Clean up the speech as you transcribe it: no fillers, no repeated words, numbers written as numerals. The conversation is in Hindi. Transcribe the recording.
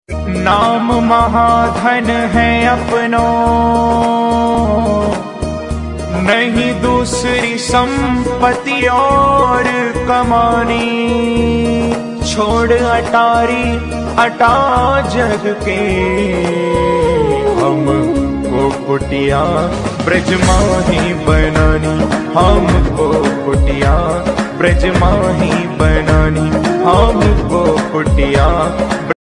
नाम महाधन है अपनो, नहीं दूसरी संपत्ति और कमानी। छोड़ अटारी अटा जग के, हमको कुटिया ब्रज माही बनानी। हमको कुटिया ब्रज माही बनानी। हमको कुटिया